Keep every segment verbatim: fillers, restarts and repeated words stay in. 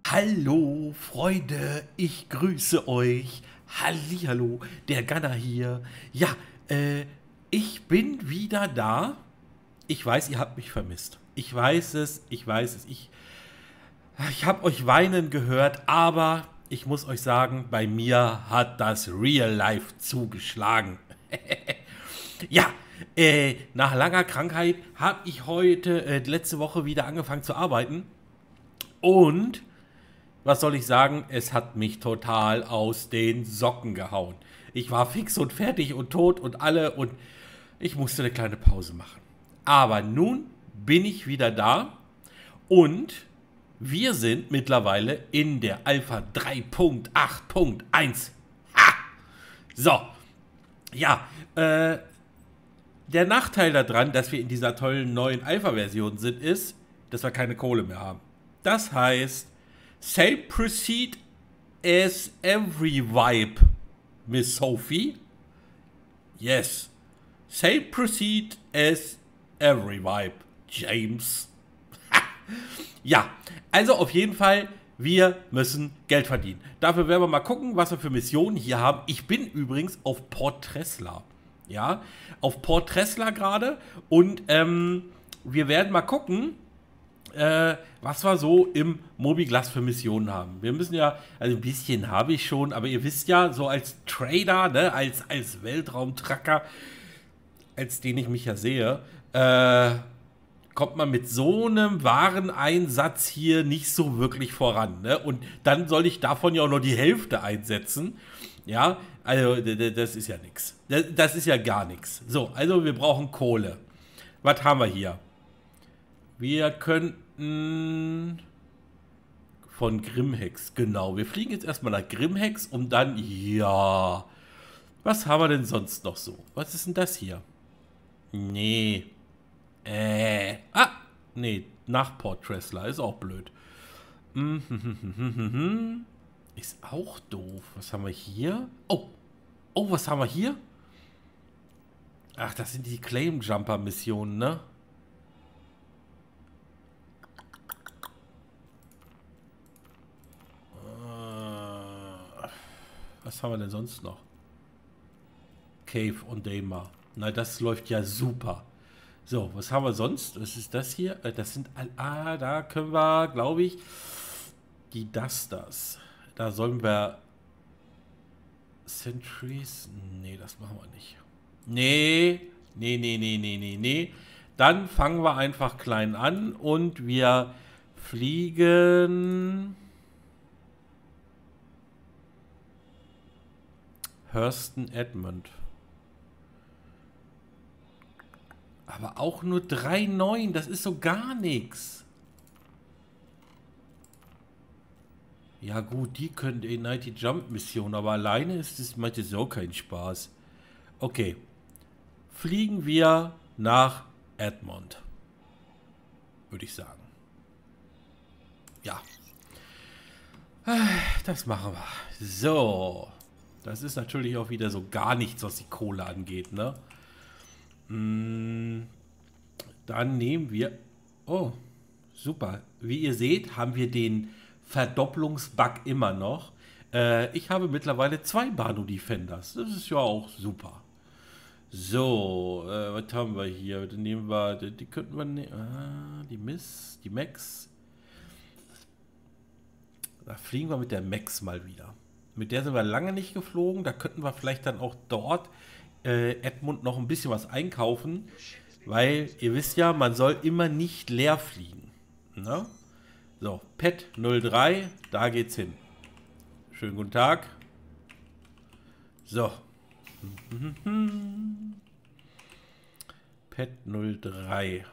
Hallo Freunde, ich grüße euch. Hallihallo, der Gunner hier. Ja, äh, ich bin wieder da. Ich weiß, ihr habt mich vermisst. Ich weiß es, ich weiß es. Ich, ich habe euch weinen gehört, aber ich muss euch sagen, bei mir hat das Real Life zugeschlagen. Ja, äh, nach langer Krankheit habe ich heute, äh, letzte Woche wieder angefangen zu arbeiten. Und was soll ich sagen? Es hat mich total aus den Socken gehauen. Ich war fix und fertig und tot und alle und ich musste eine kleine Pause machen. Aber nun bin ich wieder da und wir sind mittlerweile in der Alpha drei Punkt acht Punkt eins. Ha! So, ja, äh, der Nachteil daran, dass wir in dieser tollen neuen Alpha-Version sind, ist, dass wir keine Kohle mehr haben. Das heißt, same proceed as every vibe, Miss Sophie. Yes. Same proceed as every vibe, James. Ja, also auf jeden Fall, wir müssen Geld verdienen. Dafür werden wir mal gucken, was wir für Missionen hier haben. Ich bin übrigens auf Port Tressler. Ja, auf Port Tressler gerade. Und ähm, wir werden mal gucken, äh, was wir so im Mobiglast für Missionen haben. Wir müssen ja, also ein bisschen habe ich schon, aber ihr wisst ja, so als Trader, ne, als, als Weltraumtracker, als den ich mich ja sehe, äh, kommt man mit so einem Wareneinsatz hier nicht so wirklich voran. Ne? Und dann soll ich davon ja auch nur die Hälfte einsetzen. Ja, also das ist ja nichts. Das ist ja gar nichts. So, also wir brauchen Kohle. Was haben wir hier? Wir könnten von Grimhex, genau. Wir fliegen jetzt erstmal nach Grimhex und dann, ja. Was haben wir denn sonst noch so? Was ist denn das hier? Nee. Äh. Ah, nee, nach Port Tressler. Ist auch blöd. Ist auch doof. Was haben wir hier? Oh. Oh, was haben wir hier? Ach, das sind die Claim Jumper Missionen, ne? Was haben wir denn sonst noch? Cave und Daymar. Na, das läuft ja super. So, was haben wir sonst? Was ist das hier? Das sind... Ah, da können wir, glaube ich, die Dusters. Da sollen wir... Sentries? Nee, das machen wir nicht. Nee, nee, nee, nee, nee, nee, nee. Dann fangen wir einfach klein an und wir fliegen... Hurston Edmund. Aber auch nur drei Komma neun, das ist so gar nichts. Ja gut, die können die Nighty Jump Mission, aber alleine ist das, macht das auch keinen Spaß. Okay. Fliegen wir nach Edmund. Würde ich sagen. Ja. Das machen wir. So. Das ist natürlich auch wieder so gar nichts, was die Kohle angeht, ne? Mm, dann nehmen wir... Oh, super. Wie ihr seht, haben wir den Verdopplungsbug immer noch. Äh, ich habe mittlerweile zwei Banu Defenders. Das ist ja auch super. So, äh, was haben wir hier? Dann nehmen wir... Die, die könnten wir... Ne ah, die Miss, die Max. Da fliegen wir mit der Max mal wieder. Mit der sind wir lange nicht geflogen. Da könnten wir vielleicht dann auch dort äh, Edmund noch ein bisschen was einkaufen. Weil ihr wisst ja, man soll immer nicht leer fliegen. Na? So, Pet null drei, da geht's hin. Schönen guten Tag. So. Pet null drei.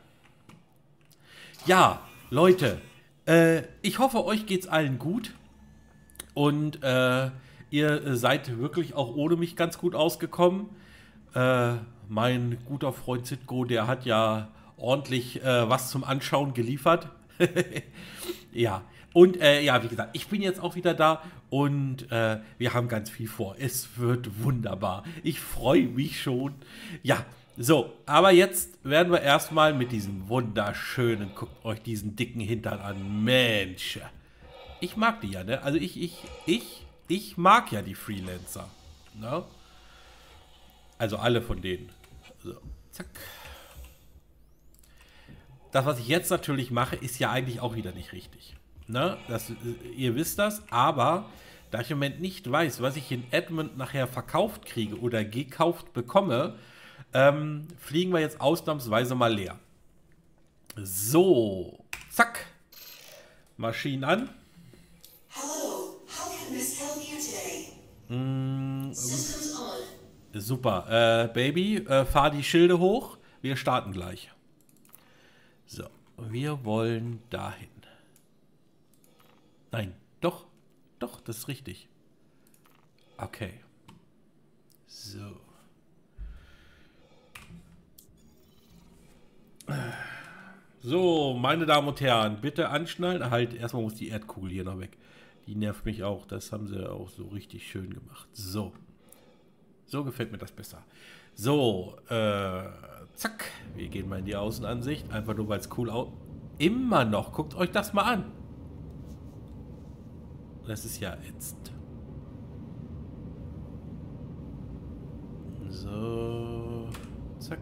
Ja, Leute. Äh, ich hoffe, euch geht's allen gut. Und äh, ihr seid wirklich auch ohne mich ganz gut ausgekommen. Äh, mein guter Freund Zitgo, der hat ja ordentlich äh, was zum Anschauen geliefert. Ja, und äh, ja, wie gesagt, ich bin jetzt auch wieder da und äh, wir haben ganz viel vor. Es wird wunderbar. Ich freue mich schon. Ja, so, aber jetzt werden wir erstmal mit diesem wunderschönen, guckt euch diesen dicken Hintern an. Mensch. Ich mag die ja, ne? Also ich, ich, ich, ich mag ja die Freelancer. Ne? Also alle von denen. So, zack. Das, was ich jetzt natürlich mache, ist ja eigentlich auch wieder nicht richtig. Ne? Das, ihr wisst das, aber da ich im Moment nicht weiß, was ich in Edmund nachher verkauft kriege oder gekauft bekomme, ähm, fliegen wir jetzt ausnahmsweise mal leer. So, zack. Maschinen an. Hello, how can Miss help you today? Mm, Systems on. super. Äh, Baby, äh, fahr die Schilde hoch. Wir starten gleich. So, wir wollen dahin. Nein, doch. Doch, das ist richtig. Okay. So. So, meine Damen und Herren, bitte anschnallen. Halt, erstmal muss die Erdkugel hier noch weg. Die nervt mich auch. Das haben sie auch so richtig schön gemacht. So. So gefällt mir das besser. So, äh, zack. Wir gehen mal in die Außenansicht. Einfach nur, weil es cool aussieht. Immer noch. Guckt euch das mal an. Das ist ja ätzend. So, zack.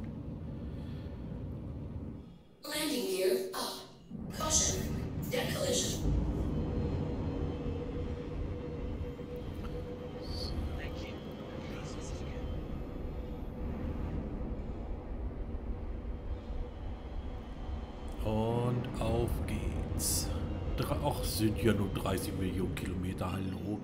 Landing gear up. Caution. Deck collision. Und auf geht's. Ach, sind ja nur dreißig Millionen Kilometer, hallo.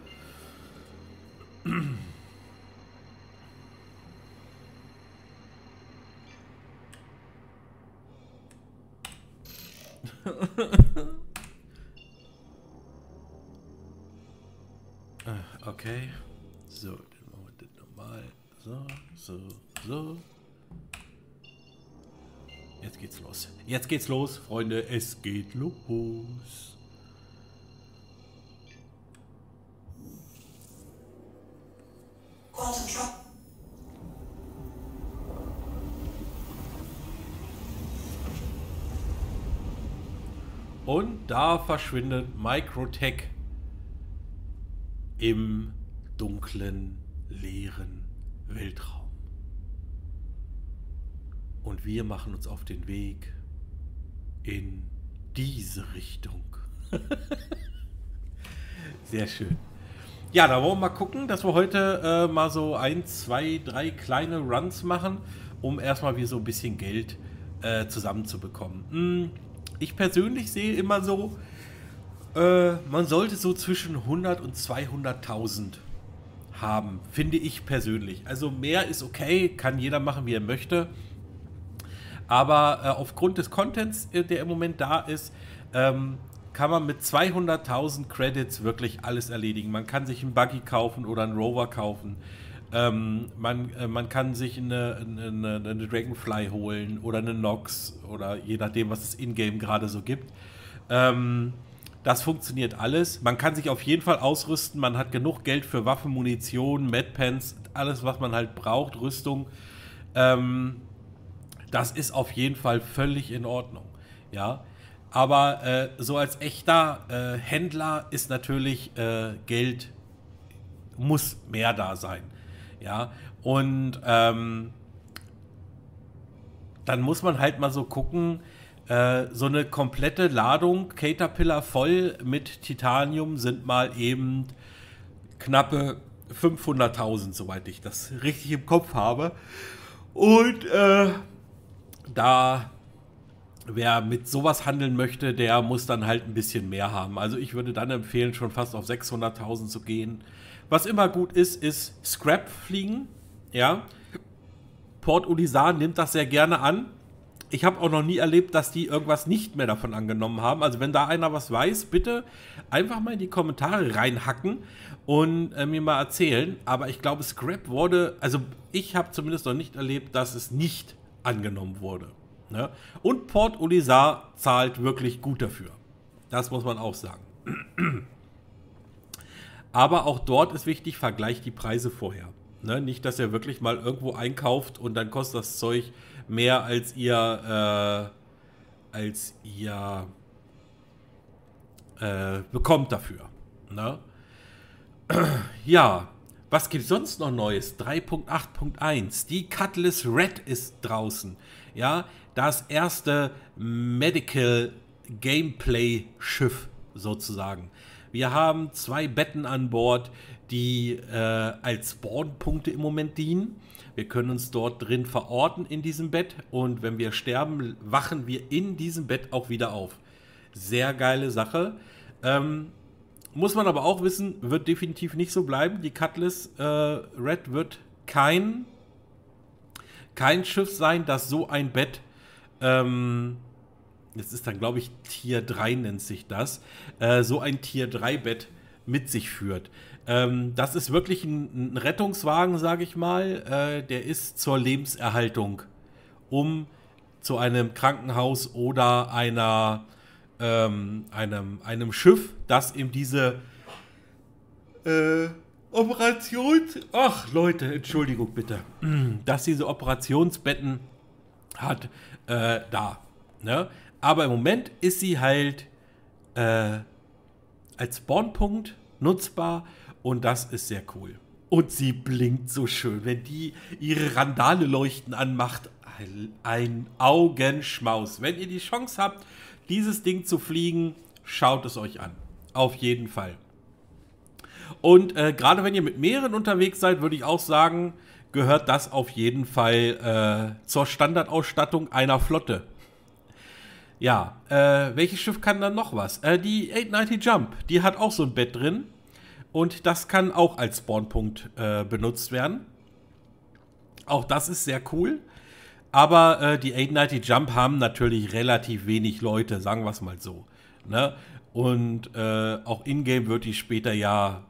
Okay. So, dann machen wir das nochmal. So, so, so. Jetzt geht's los. Jetzt geht's los, Freunde. Es geht los. Quantum truck. Und da verschwindet Microtech im dunklen, leeren Weltraum. Und wir machen uns auf den Weg in diese Richtung. Sehr schön. Ja, da wollen wir mal gucken, dass wir heute äh, mal so ein, zwei, drei kleine Runs machen, um erstmal wieder so ein bisschen Geld äh, zusammenzubekommen. Hm, ich persönlich sehe immer so, äh, man sollte so zwischen hundert und zweihunderttausend haben, finde ich persönlich. Also mehr ist okay, kann jeder machen, wie er möchte. Aber äh, aufgrund des Contents, äh, der im Moment da ist, ähm, kann man mit zweihunderttausend Credits wirklich alles erledigen. Man kann sich einen Buggy kaufen oder einen Rover kaufen. Ähm, man, äh, man kann sich eine, eine, eine Dragonfly holen oder eine Nox oder je nachdem, was es in-game gerade so gibt. Ähm, das funktioniert alles. Man kann sich auf jeden Fall ausrüsten. Man hat genug Geld für Waffen, Munition, Medpens, alles, was man halt braucht, Rüstung. Ähm, Das ist auf jeden Fall völlig in Ordnung, ja. Aber äh, so als echter äh, Händler ist natürlich äh, Geld, muss mehr da sein, ja. Und ähm, dann muss man halt mal so gucken, äh, so eine komplette Ladung Caterpillar voll mit Titanium sind mal eben knappe fünfhunderttausend, soweit ich das richtig im Kopf habe. Und äh, da, wer mit sowas handeln möchte, der muss dann halt ein bisschen mehr haben. Also ich würde dann empfehlen, schon fast auf sechshunderttausend zu gehen. Was immer gut ist, ist Scrap fliegen. Ja. Port Olisar nimmt das sehr gerne an. Ich habe auch noch nie erlebt, dass die irgendwas nicht mehr davon angenommen haben. Also wenn da einer was weiß, bitte einfach mal in die Kommentare reinhacken und äh, mir mal erzählen. Aber ich glaube, Scrap wurde, also ich habe zumindest noch nicht erlebt, dass es nicht angenommen wurde. Ne? Und Port Olisar zahlt wirklich gut dafür. Das muss man auch sagen. Aber auch dort ist wichtig, vergleicht die Preise vorher. Ne? Nicht, dass ihr wirklich mal irgendwo einkauft und dann kostet das Zeug mehr als ihr äh, als ihr äh, bekommt dafür. Ne? Ja, was gibt es sonst noch Neues? drei Punkt acht Punkt eins. Die Cutlass Red ist draußen. Ja, das erste Medical Gameplay Schiff sozusagen. Wir haben zwei Betten an Bord, die äh, als Spawnpunkte im Moment dienen. Wir können uns dort drin verorten in diesem Bett und wenn wir sterben, wachen wir in diesem Bett auch wieder auf. Sehr geile Sache. Ähm, muss man aber auch wissen, wird definitiv nicht so bleiben. Die Cutlass äh, Red wird kein, kein Schiff sein, das so ein Bett, ähm, das ist dann glaube ich Tier drei nennt sich das, äh, so ein Tier drei Bett mit sich führt. Ähm, das ist wirklich ein, ein Rettungswagen, sage ich mal. Äh, der ist zur Lebenserhaltung, um zu einem Krankenhaus oder einer ähm, einem, einem Schiff, das eben diese äh, Operations... Ach, Leute, Entschuldigung bitte. Dass diese Operationsbetten hat, äh, da. Ne? Aber im Moment ist sie halt äh, als Spawnpunkt nutzbar und das ist sehr cool. Und sie blinkt so schön, wenn die ihre Randale leuchten anmacht. Ein, ein Augenschmaus. Wenn ihr die Chance habt, dieses Ding zu fliegen, schaut es euch an. Auf jeden Fall. Und äh, gerade wenn ihr mit mehreren unterwegs seid, würde ich auch sagen, gehört das auf jeden Fall äh, zur Standardausstattung einer Flotte. Ja, äh, welches Schiff kann dann noch was? Äh, die achthundertneunzig Jump, die hat auch so ein Bett drin. Und das kann auch als Spawnpunkt äh, benutzt werden. Auch das ist sehr cool. Aber äh, die achthundertneunzig Jump haben natürlich relativ wenig Leute, sagen wir es mal so. Ne? Und äh, auch in-game wird die später ja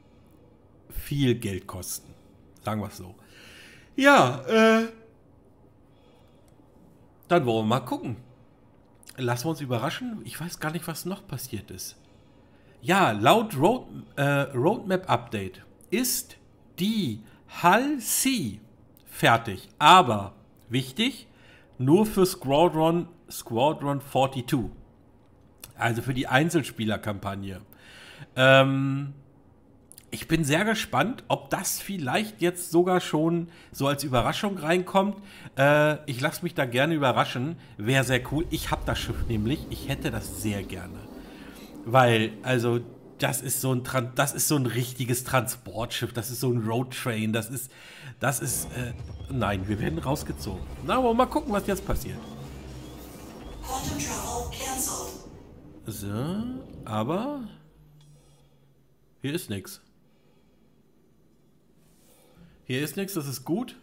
viel Geld kosten. Sagen wir es so. Ja, äh, dann wollen wir mal gucken. Lassen wir uns überraschen. Ich weiß gar nicht, was noch passiert ist. Ja, laut Road, äh, Roadmap Update ist die Hull C fertig. Aber wichtig, nur für Squadron, Squadron zweiundvierzig. Also für die Einzelspielerkampagne. Ähm, ich bin sehr gespannt, ob das vielleicht jetzt sogar schon so als Überraschung reinkommt. Äh, ich lasse mich da gerne überraschen. Wäre sehr cool. Ich habe das Schiff nämlich. Ich hätte das sehr gerne. Weil, also, das ist so ein, Tran das ist so ein richtiges Transportschiff. Das ist so ein Roadtrain. Das ist, das ist, äh, nein, wir werden rausgezogen. Na, aber mal gucken, was jetzt passiert. Quantum travel cancelled. So, aber hier ist nichts. Hier ist nichts, das ist gut.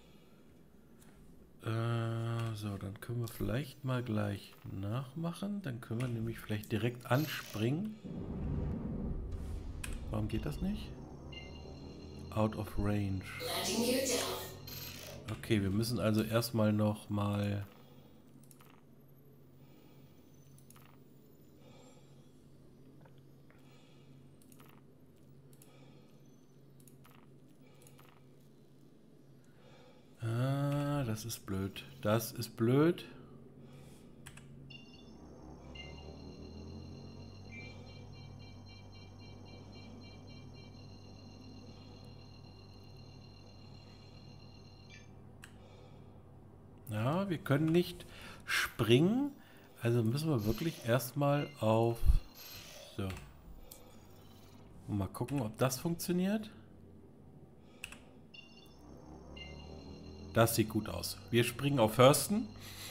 Äh, so, dann können wir vielleicht mal gleich nachmachen. Dann können wir nämlich vielleicht direkt anspringen. Warum geht das nicht? Out of range. Landing gear down. Okay, wir müssen also erstmal noch mal... Ah, das ist blöd. Das ist blöd. Ja, wir können nicht springen. Also müssen wir wirklich erstmal auf... So. Und mal gucken, ob das funktioniert. Das sieht gut aus. Wir springen auf Hurston.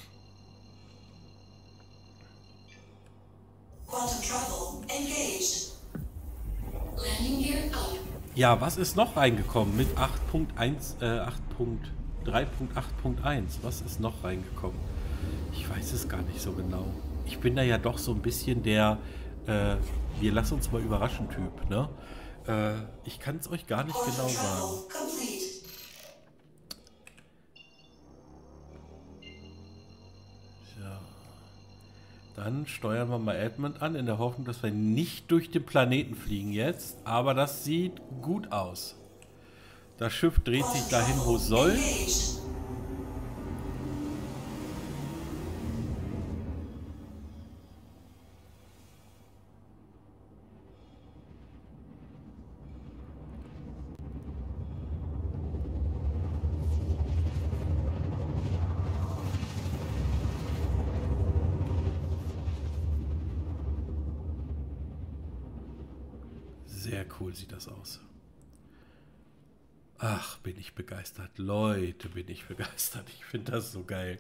Quantum travel engaged. Landing gear out. Ja, was ist noch reingekommen mit acht Punkt eins, äh, acht Punkt drei Punkt acht Punkt eins? Was ist noch reingekommen? Ich weiß es gar nicht so genau. Ich bin da ja doch so ein bisschen der, äh, wir lassen uns mal überraschen Typ, ne? Äh, ich kann es euch gar nicht Quantum genau sagen. travel complete. Dann steuern wir mal Edmund an, in der Hoffnung, dass wir nicht durch den Planeten fliegen jetzt. Aber das sieht gut aus. Das Schiff dreht sich dahin, wo es soll. Engaged. Sehr cool sieht das aus. Ach, bin ich begeistert. Leute, bin ich begeistert. Ich finde das so geil.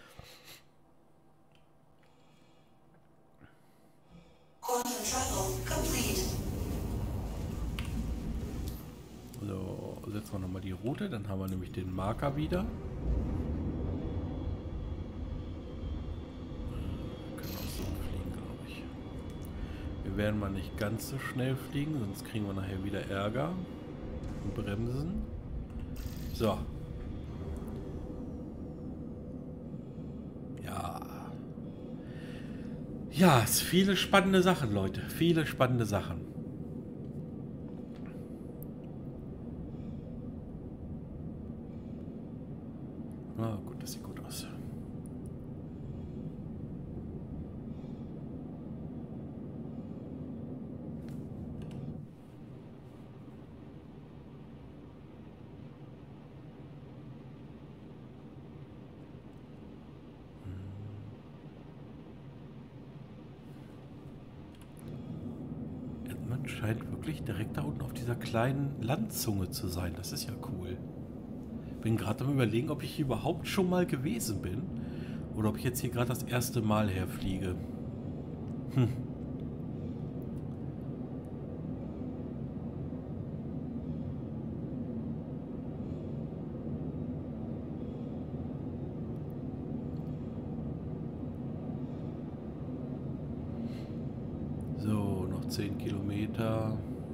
Quantum travel complete. So, setzen wir nochmal die Route. Dann haben wir nämlich den Marker wieder. Wir können auch so fliegen, glaube ich. Wir werden mal nicht ganz so schnell fliegen, sonst kriegen wir nachher wieder Ärger. Bremsen. So. Ja. Ja, es viele spannende Sachen, Leute. Viele spannende Sachen. Ah, gut, das sieht gut aus. Edmund scheint wirklich direkt da unten auf dieser kleinen Landzunge zu sein. Das ist ja cool. Bin gerade am Überlegen, ob ich hier überhaupt schon mal gewesen bin oder ob ich jetzt hier gerade das erste Mal herfliege. Hm. So, noch zehn Kilometer.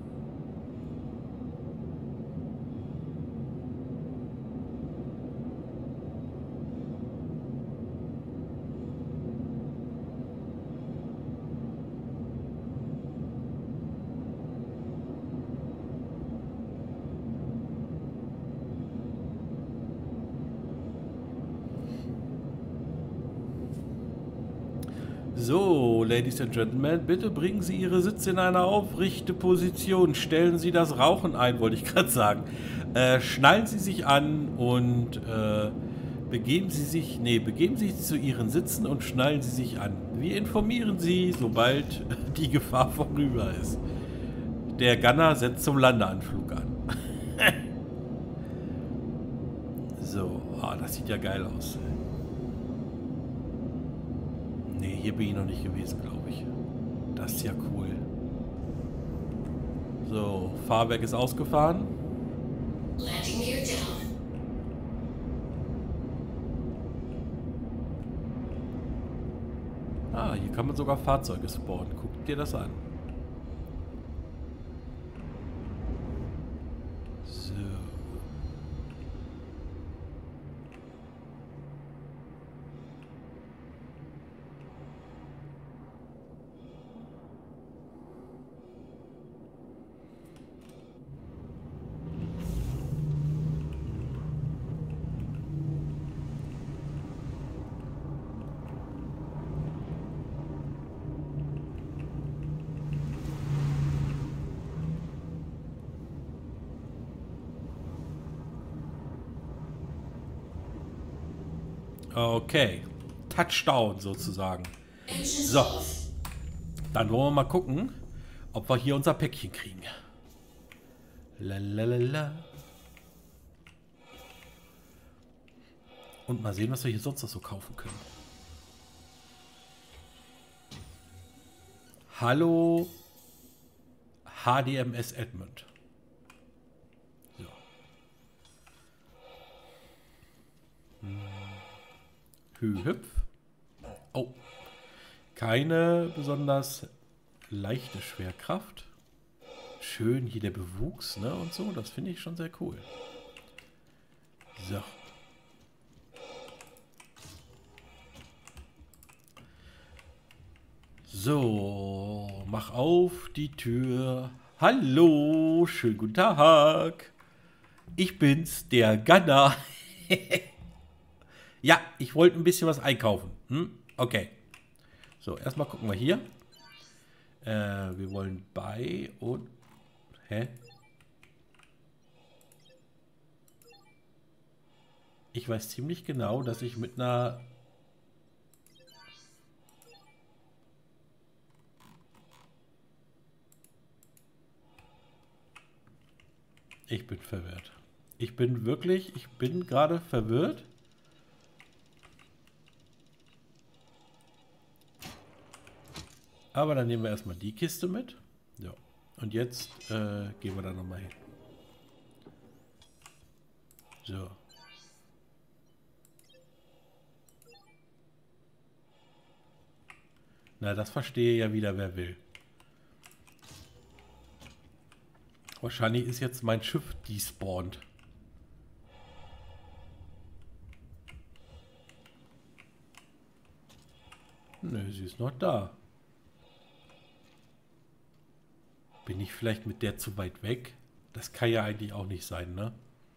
So, Ladies and Gentlemen, bitte bringen Sie Ihre Sitze in eine aufrechte Position. Stellen Sie das Rauchen ein, wollte ich gerade sagen. Äh, schnallen Sie sich an und äh, begeben Sie sich, nee, begeben Sie sich zu Ihren Sitzen und schnallen Sie sich an. Wir informieren Sie, sobald die Gefahr vorüber ist. Der Gunner setzt zum Landeanflug an. So, ah, das sieht ja geil aus. Nee, hier bin ich noch nicht gewesen, glaube ich. Das ist ja cool. So, Fahrwerk ist ausgefahren. Landing gear down. Ah, hier kann man sogar Fahrzeuge spawnen. Guck dir das an. So. Okay. Touchdown sozusagen. Engines So. off. Dann wollen wir mal gucken, ob wir hier unser Päckchen kriegen. Lalalala. Und mal sehen, was wir hier sonst noch so kaufen können. Hallo H D M S Edmund. So. Hm. Hü-hüpf. Oh. Keine besonders leichte Schwerkraft. Schön hier der Bewuchs, ne? Und so. Das finde ich schon sehr cool. So. So, mach auf die Tür. Hallo, schönen guten Tag. Ich bin's, der Gunner. Ja, ich wollte ein bisschen was einkaufen. Hm? Okay. So, erstmal gucken wir hier. Äh, wir wollen bei und... Hä? Ich weiß ziemlich genau, dass ich mit einer... Ich bin verwirrt. Ich bin wirklich, ich bin gerade verwirrt. Aber dann nehmen wir erstmal die Kiste mit. Ja. Und jetzt äh, gehen wir da nochmal hin. So. Na, das verstehe ja wieder, wer will. Wahrscheinlich ist jetzt mein Schiff despawned. Nö, sie ist noch da. Bin ich vielleicht mit der zu weit weg? Das kann ja eigentlich auch nicht sein, ne?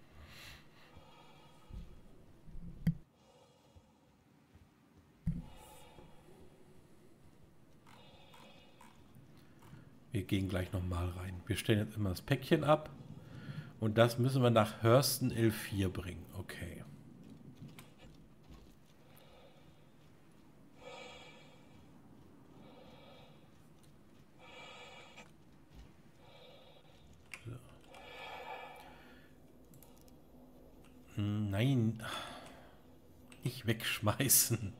Wir gehen gleich nochmal rein. Wir stellen jetzt immer das Päckchen ab. Und das müssen wir nach Hurston L vier bringen. Okay. So. Nein. Nicht wegschmeißen.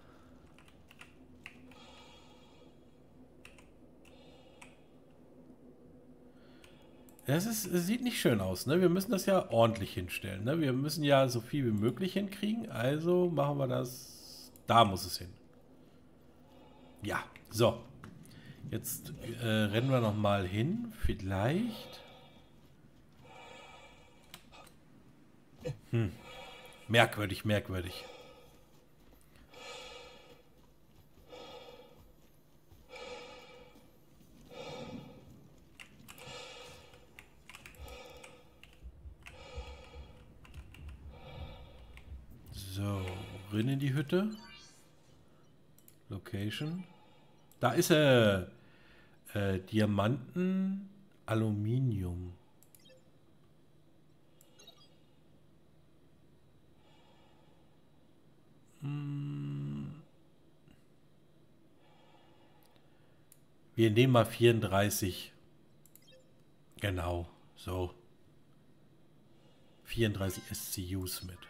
Das ist, es sieht nicht schön aus, ne? Wir müssen das ja ordentlich hinstellen, ne? Wir müssen ja so viel wie möglich hinkriegen, also machen wir das. Da muss es hin. Ja, so. Jetzt äh, rennen wir noch mal hin, vielleicht. Hm. Merkwürdig, merkwürdig. So, rein in die Hütte. Location. Da ist er. Äh, Diamanten, Aluminium. Hm. Wir nehmen mal vierunddreißig. Genau, so. vierunddreißig S C Us mit.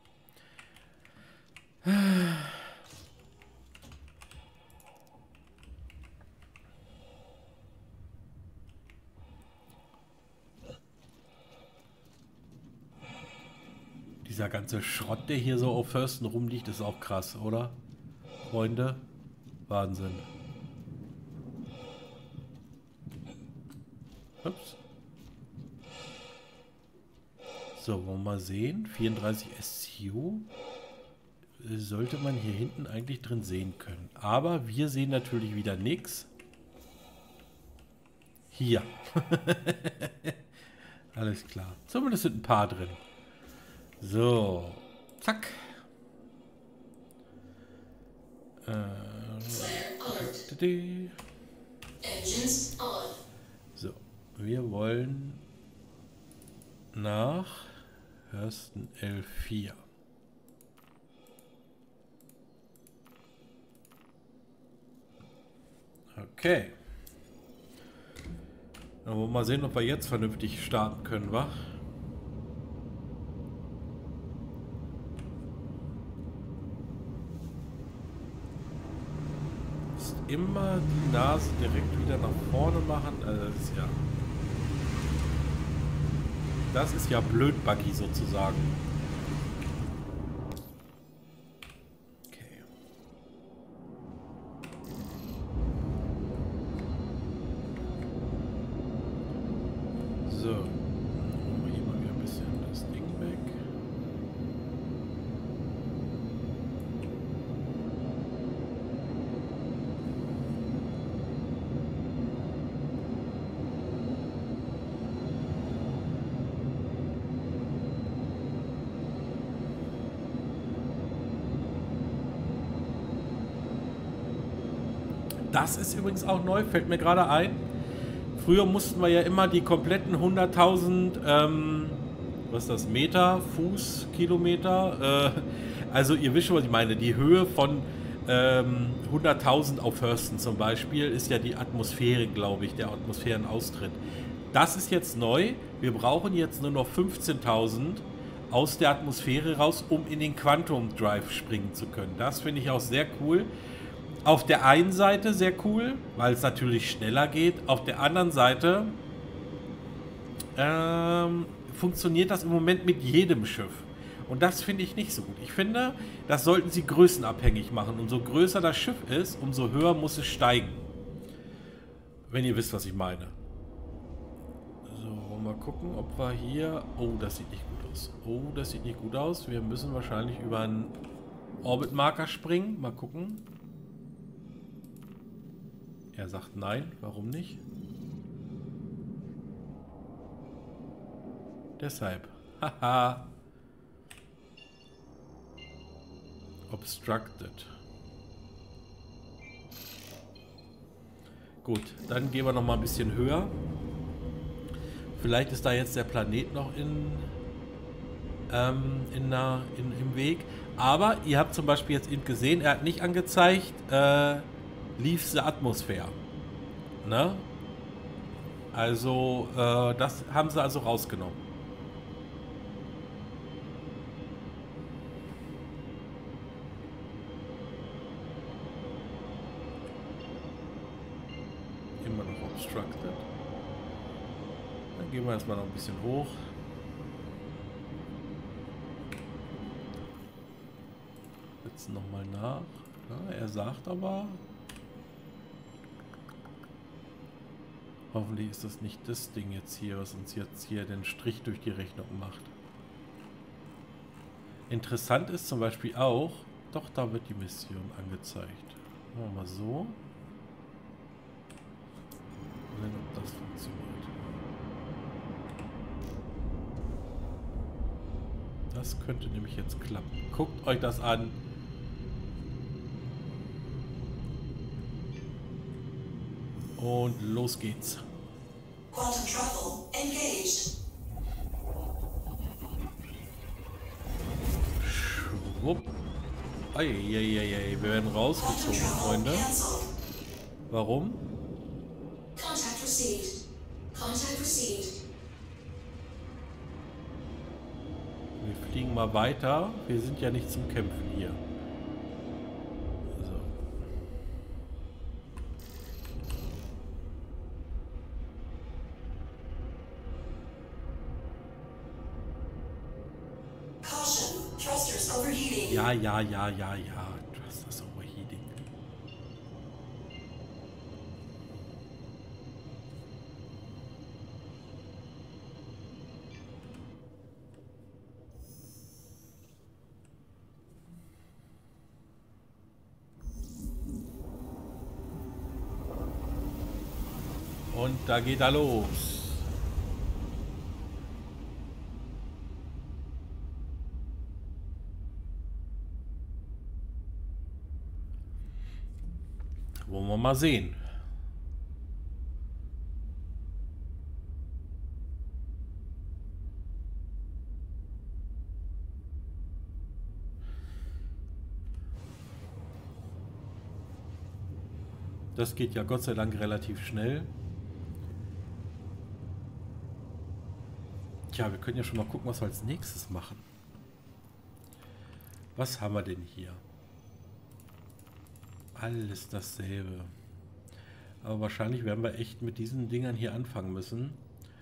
Dieser ganze Schrott, der hier so auf Hurston rumliegt, ist auch krass, oder? Freunde? Wahnsinn. Ups. So, wollen wir mal sehen. vierunddreißig S C U sollte man hier hinten eigentlich drin sehen können. Aber wir sehen natürlich wieder nichts. Hier. Alles klar. Zumindest sind ein paar drin. So. Zack. Äh, Engines on. so. Wir wollen nach Hurston L vier. Okay. Dann wollen wir mal sehen, ob wir jetzt vernünftig starten können, wa? Ist immer die Nase direkt wieder nach vorne machen. Also das ist ja... Das ist ja blöd, Buggy sozusagen. So, machen wir hier mal wieder ein bisschen das Ding weg. Das ist übrigens auch neu, fällt mir gerade ein. Früher mussten wir ja immer die kompletten hunderttausend, ähm, was ist das, Meter, Fuß, Kilometer, äh, also ihr wisst schon, was ich meine, die Höhe von ähm, hunderttausend auf Hurston zum Beispiel ist ja die Atmosphäre, glaube ich, der Atmosphärenaustritt. Das ist jetzt neu. Wir brauchen jetzt nur noch fünfzehntausend aus der Atmosphäre raus, um in den Quantum Drive springen zu können. Das finde ich auch sehr cool. Auf der einen Seite sehr cool, weil es natürlich schneller geht. Auf der anderen Seite ähm, funktioniert das im Moment mit jedem Schiff. Und das finde ich nicht so gut. Ich finde, das sollten sie größenabhängig machen. Umso größer das Schiff ist, umso höher muss es steigen. Wenn ihr wisst, was ich meine. So, mal gucken, ob wir hier... Oh, das sieht nicht gut aus. Oh, das sieht nicht gut aus. Wir müssen wahrscheinlich über einen Orbit-Marker springen. Mal gucken. Er sagt nein. Warum nicht? Deshalb. Haha. Obstructed. Gut, dann gehen wir noch mal ein bisschen höher. Vielleicht ist da jetzt der Planet noch in, ähm, in der, in, im Weg. Aber ihr habt zum Beispiel jetzt eben gesehen, er hat nicht angezeigt, äh, Leave the Atmosphere. Ne? Also, äh, das haben sie also rausgenommen. Immer noch obstructed. Dann gehen wir erstmal noch ein bisschen hoch. Setzen nochmal nach. Ja, er sagt aber... Hoffentlich ist das nicht das Ding jetzt hier, was uns jetzt hier den Strich durch die Rechnung macht. Interessant ist zum Beispiel auch... Doch, da wird die Mission angezeigt. Machen wir mal so. Sehen, ob das funktioniert. Das könnte nämlich jetzt klappen. Guckt euch das an. Und los geht's. Quantum travel engaged. Schwupp. Eieieiei, wir werden rausgezogen, Freunde. Warum? Contact received. Contact received. Wir fliegen mal weiter. Wir sind ja nicht zum Kämpfen hier. So. Caution, thrusters overheating. Ja, ja, ja, ja, ja. Du hast das Overheating. Und da geht er los. Wollen wir mal sehen. Das geht ja Gott sei Dank relativ schnell. Tja, wir können ja schon mal gucken, was wir als nächstes machen. Was haben wir denn hier? Alles dasselbe. Aber wahrscheinlich werden wir echt mit diesen Dingern hier anfangen müssen.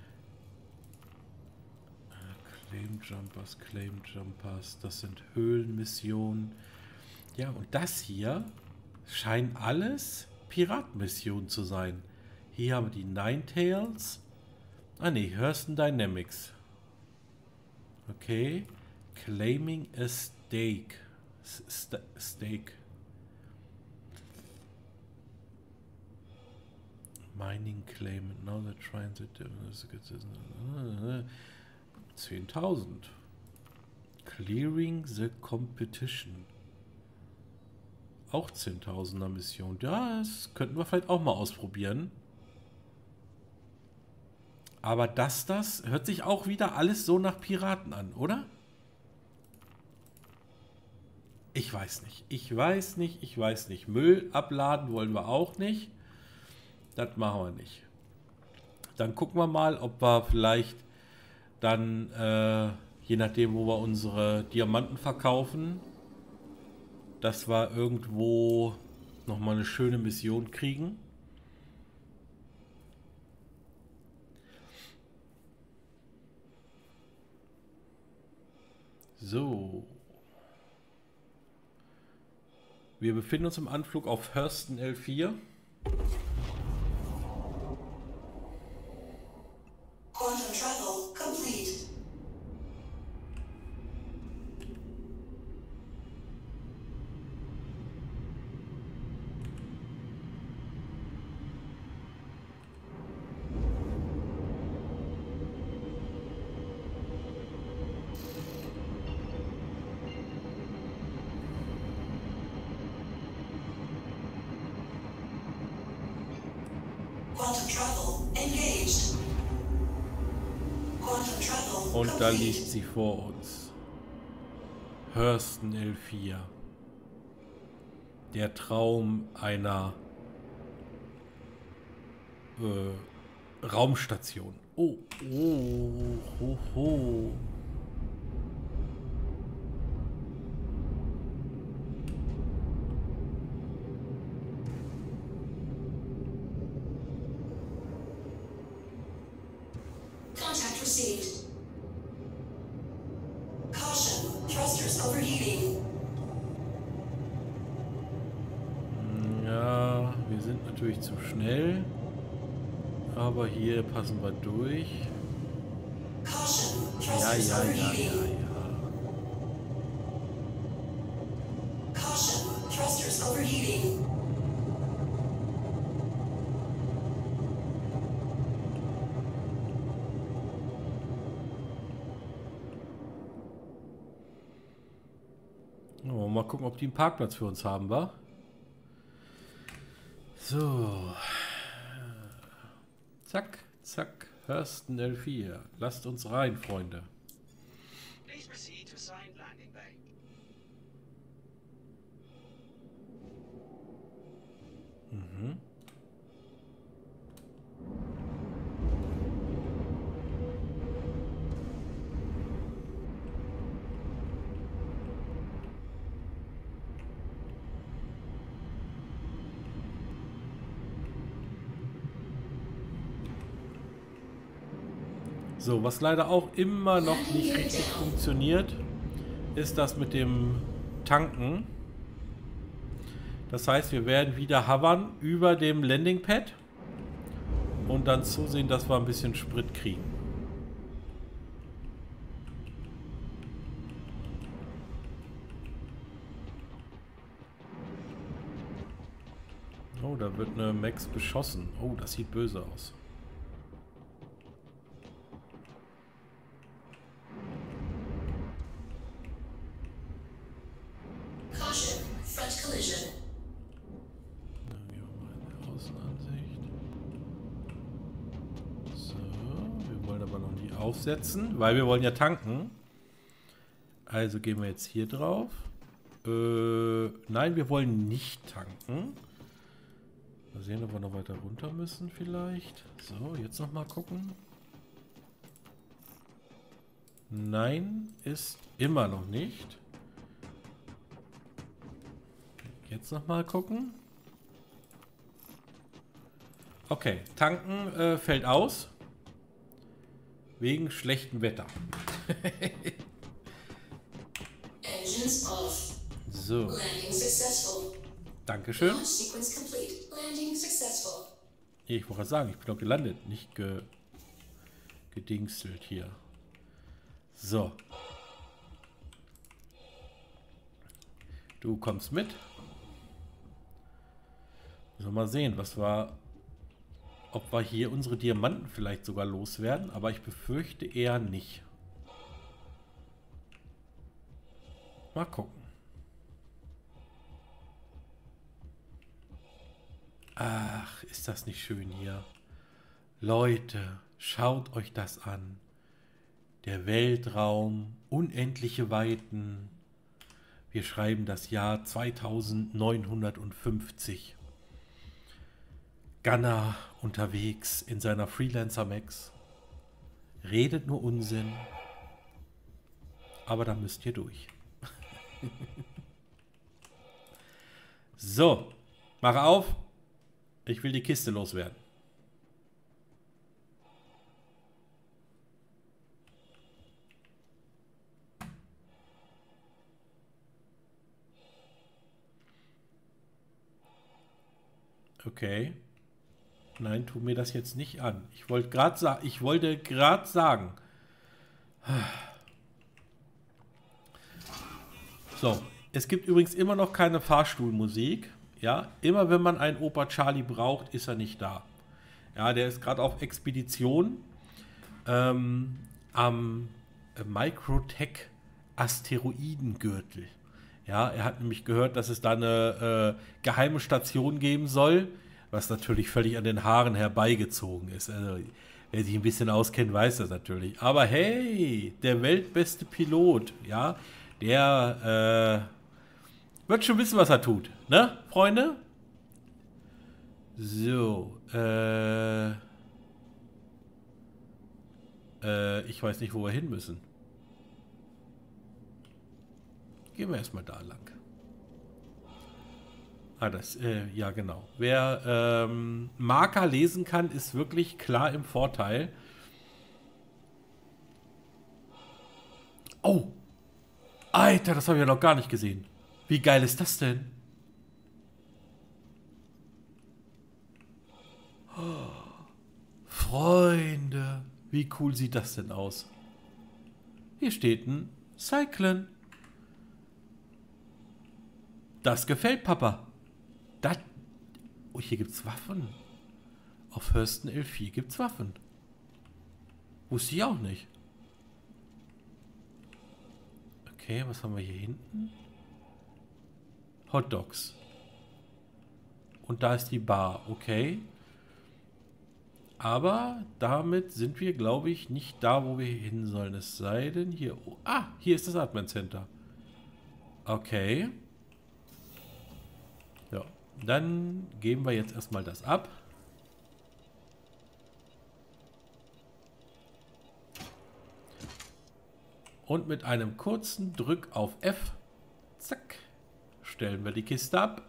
Claim Jumpers, Claim Jumpers, das sind Höhlenmissionen. Ja, und das hier scheinen alles Piratenmissionen zu sein. Hier haben wir die Ninetales. Ah ne, Hurston Dynamics. Okay. Claiming a stake. St stake. Mining claimant. Now they're trying to do zehntausend. Clearing the competition. Auch zehntausender Mission. Ja, das könnten wir vielleicht auch mal ausprobieren. Aber das, das hört sich auch wieder alles so nach Piraten an, oder? Ich weiß nicht. Ich weiß nicht. Ich weiß nicht. Müll abladen wollen wir auch nicht. Das machen wir nicht. Dann gucken wir mal, ob wir vielleicht dann, äh, je nachdem, wo wir unsere Diamanten verkaufen, dass wir irgendwo nochmal eine schöne Mission kriegen. So. Wir befinden uns im Anflug auf Hurston L vier. Quantum travel complete. Quantum travel engaged. Quantum travel Und da complete. liegt sie vor uns. Hurston L vier. Der Traum einer äh, Raumstation. Oh, oh, ho, ho. Contact received. Caution, thrusters overheating. Ja, wir sind natürlich zu schnell. Aber hier passen wir durch. Caution, Ja, thrusters ja, ja, overheating. ja, ja. Caution, thrusters overheating. Oh, mal gucken, ob die einen Parkplatz für uns haben, wa? So. Zack, zack. Hurston L vier. Lasst uns rein, Freunde. Please proceed to assigned landing bay. Mhm. So, was leider auch immer noch nicht richtig funktioniert, ist das mit dem Tanken. Das heißt, wir werden wieder hovern über dem Landingpad und dann zusehen, dass wir ein bisschen Sprit kriegen. Oh, da wird eine Max beschossen. Oh, das sieht böse aus. Caution, front collision. Dann gehen wir mal in die Außenansicht. So, wir wollen aber noch nie aufsetzen, weil wir wollen ja tanken. Also gehen wir jetzt hier drauf. Äh, nein, wir wollen nicht tanken. Mal sehen, ob wir noch weiter runter müssen vielleicht. So, jetzt noch mal gucken. Nein, ist immer noch nicht. Jetzt noch mal gucken. Okay, tanken äh, fällt aus. Wegen schlechtem Wetter. Engines off. So, Landing successful. Dankeschön. Launch sequence complete. Landing successful. Ich wollte sagen, ich bin doch gelandet, nicht ge gedingstelt hier. So. Du kommst mit. Müssen wir mal sehen, was wir, ob wir hier unsere Diamanten vielleicht sogar loswerden, aber ich befürchte eher nicht. Mal gucken. Ach, ist das nicht schön hier. Leute, schaut euch das an. Der Weltraum, unendliche Weiten. Wir schreiben das Jahr zweitausendneunhundertfünfzig. Gunnar unterwegs in seiner Freelancer-Max. Redet nur Unsinn. Aber da müsst ihr durch. So, mache auf. Ich will die Kiste loswerden. Okay. Nein, tu mir das jetzt nicht an. Ich wollte gerade sagen, ich wollte gerade sagen. So, es gibt übrigens immer noch keine Fahrstuhlmusik. Ja, immer wenn man einen Opa Charlie braucht, ist er nicht da. Ja, der ist gerade auf Expedition ähm, am Microtech Asteroidengürtel. Ja, er hat nämlich gehört, dass es da eine äh, geheime Station geben soll, was natürlich völlig an den Haaren herbeigezogen ist. Also, wer sich ein bisschen auskennt, weiß das natürlich. Aber hey, der weltbeste Pilot, ja, der äh, wird schon wissen, was er tut. Ne, Freunde? So, äh, äh, ich weiß nicht, wo wir hin müssen. Gehen wir erstmal da lang. Ah, das, äh, ja genau. Wer ähm, Marker lesen kann, ist wirklich klar im Vorteil. Oh! Alter, das habe ich ja noch gar nicht gesehen. Wie geil ist das denn? Oh, Freunde, wie cool sieht das denn aus? Hier steht ein Cyclen. Das gefällt Papa. Das, oh, hier gibt's Waffen. Auf Hurston L vier gibt's Waffen. Wusste ich auch nicht. Okay, was haben wir hier hinten? Hot Dogs. Und da ist die Bar, okay. Aber damit sind wir, glaube ich, nicht da, wo wir hin sollen. Es sei denn, hier... Oh, ah, hier ist das Admin Center. Okay. Ja, dann geben wir jetzt erstmal das ab. Und mit einem kurzen Drück auf F, zack, stellen wir die Kiste ab.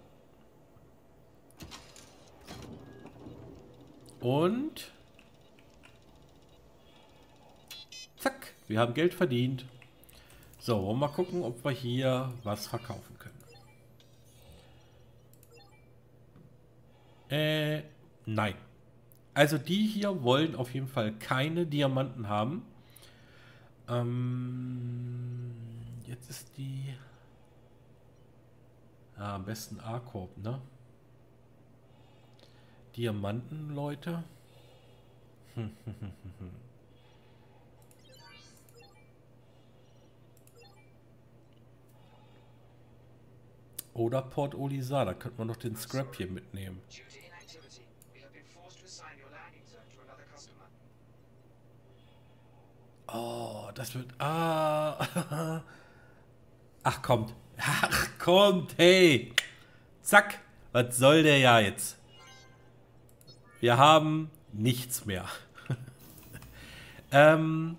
Und zack, wir haben Geld verdient. So, wollen wir mal gucken, ob wir hier was verkaufen können. Äh, nein. Also die hier wollen auf jeden Fall keine Diamanten haben. Ähm, jetzt ist die... Ja, am besten A-Korb, ne? Diamanten, Leute. Oder Port Olisar, da könnte man noch den Scrap hier mitnehmen. Due to inactivity, we have been forced to assign your landing zone to another customer. Oh, das wird... Ah. Ach, kommt. Ach, kommt, hey. Zack. Was soll der ja jetzt? Wir haben nichts mehr. ähm,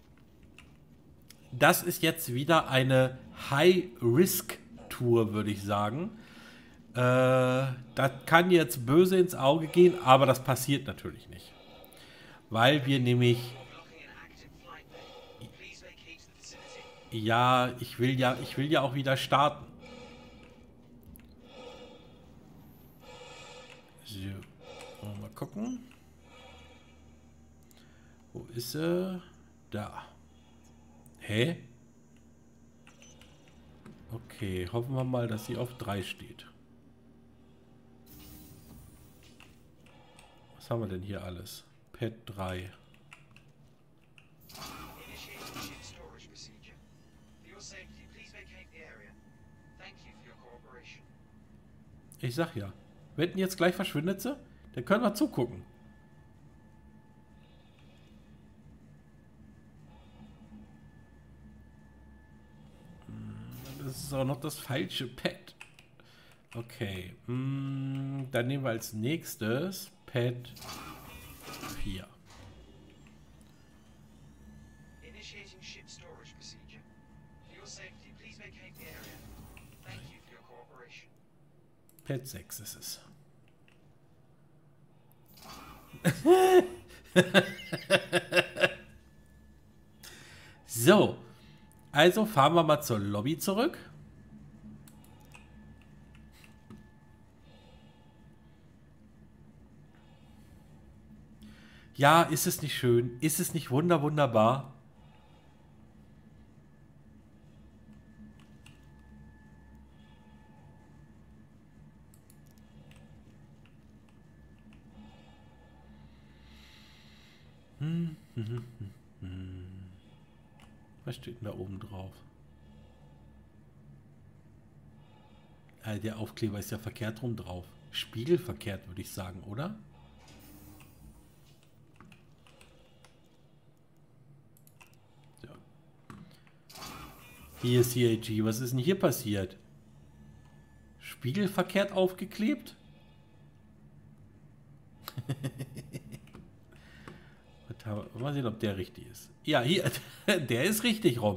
das ist jetzt wieder eine High-Risk-Tour, würde ich sagen. Äh, das kann jetzt böse ins Auge gehen, aber das passiert natürlich nicht. Weil wir nämlich... Blocking an active flight bay. Please vacate the vicinity. Ja, ich will ja, ich will ja auch wieder starten. So, wollen wir mal gucken. Wo ist sie? Da. Hä? Okay, hoffen wir mal, dass sie auf drei steht. Was haben wir denn hier alles? Pad drei. Initiating ship storage procedure. For your safety, please vacate the area. Thank you for your cooperation. Ich sag ja. Wenn jetzt gleich verschwindet sie, dann können wir zugucken. Das ist auch noch das falsche Pad. Okay. Hm, dann nehmen wir als nächstes Pad vier. Initiating ship storage procedure. For your safety, please vacate the area. Thank you for your cooperation. Pad sechs ist es. So, also fahren wir mal zur Lobby zurück. Ja, ist es nicht schön? Ist es nicht wunder wunderbar? Hm, hm, hm, hm. Was steht denn da oben drauf? Äh, der Aufkleber ist ja verkehrt rum drauf. Spiegelverkehrt, würde ich sagen, oder? So. Hier ist C A G. Was ist denn hier passiert? Spiegelverkehrt aufgeklebt? Mal sehen, ob der richtig ist. Ja, hier, der ist richtig rum.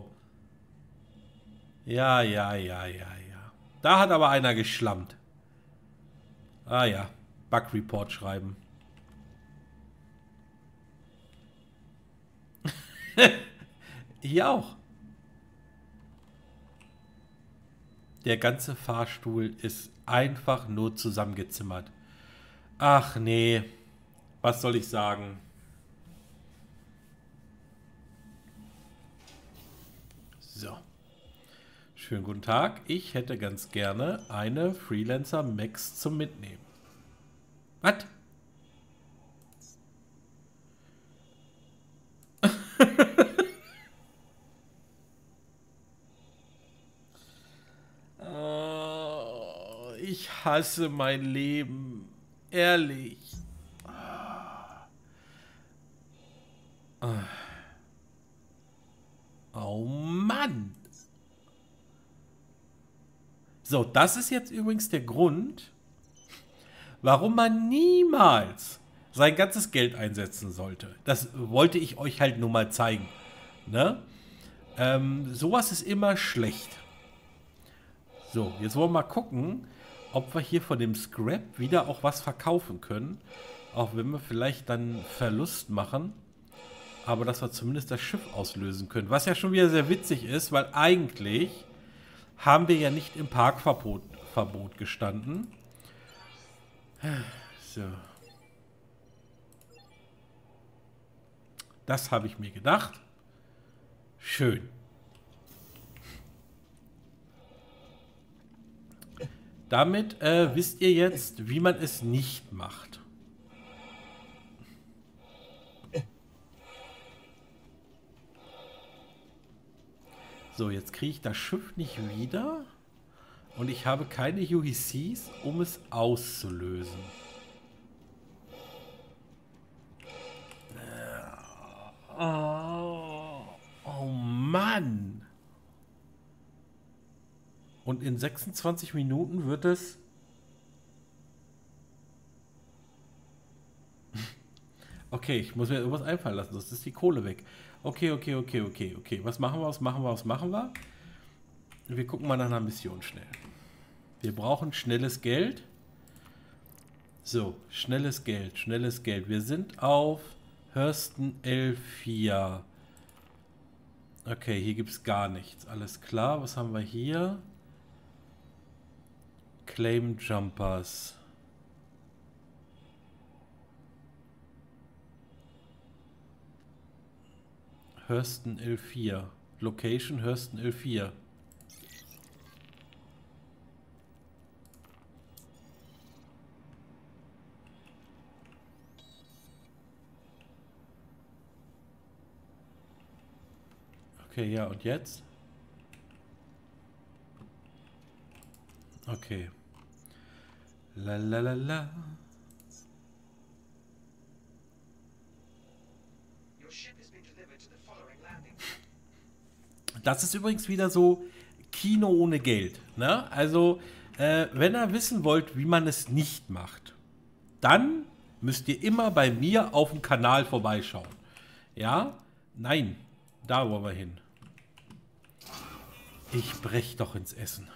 Ja, ja, ja, ja, ja. Da hat aber einer geschlammt. Ah ja, Bug Report schreiben. Hier auch. Der ganze Fahrstuhl ist einfach nur zusammengezimmert. Ach nee, was soll ich sagen? So. Schönen guten Tag. Ich hätte ganz gerne eine Freelancer Max zum Mitnehmen. Was? Oh, ich hasse mein Leben. Ehrlich. Oh Mann. So, das ist jetzt übrigens der Grund, warum man niemals sein ganzes Geld einsetzen sollte. Das wollte ich euch halt nur mal zeigen. Ne? Ähm, sowas ist immer schlecht. So, jetzt wollen wir mal gucken, ob wir hier von dem Scrap wieder auch was verkaufen können. Auch wenn wir vielleicht dann Verlust machen. Aber dass wir zumindest das Schiff auslösen können. Was ja schon wieder sehr witzig ist, weil eigentlich haben wir ja nicht im Parkverbot Verbot gestanden. So. Das habe ich mir gedacht. Schön. Damit äh, wisst ihr jetzt, wie man es nicht macht. So, jetzt kriege ich das Schiff nicht wieder. Und ich habe keine U E Cs, um es auszulösen. Oh, oh Mann. Und in sechsundzwanzig Minuten wird es... Okay, ich muss mir irgendwas einfallen lassen, sonst ist die Kohle weg. Okay, okay, okay, okay, okay. Was machen wir, was machen wir, was machen wir? Wir gucken mal nach einer Mission schnell. Wir brauchen schnelles Geld. So, schnelles Geld, schnelles Geld. Wir sind auf Hurston L vier. Okay, hier gibt es gar nichts. Alles klar, was haben wir hier? Claim Jumpers. Hurston L vier. Location Hurston L vier. Okay, ja, und jetzt? Okay. La la la la. Your ship has been delivered to the following landing. Das ist übrigens wieder so Kino ohne Geld. Ne? Also, äh, wenn ihr wissen wollt, wie man es nicht macht, dann müsst ihr immer bei mir auf dem Kanal vorbeischauen. Ja? Nein. Da wollen wir hin. Ich brech doch ins Essen.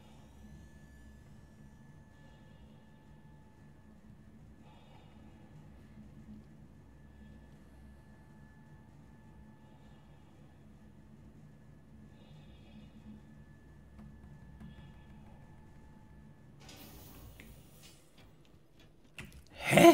Hä?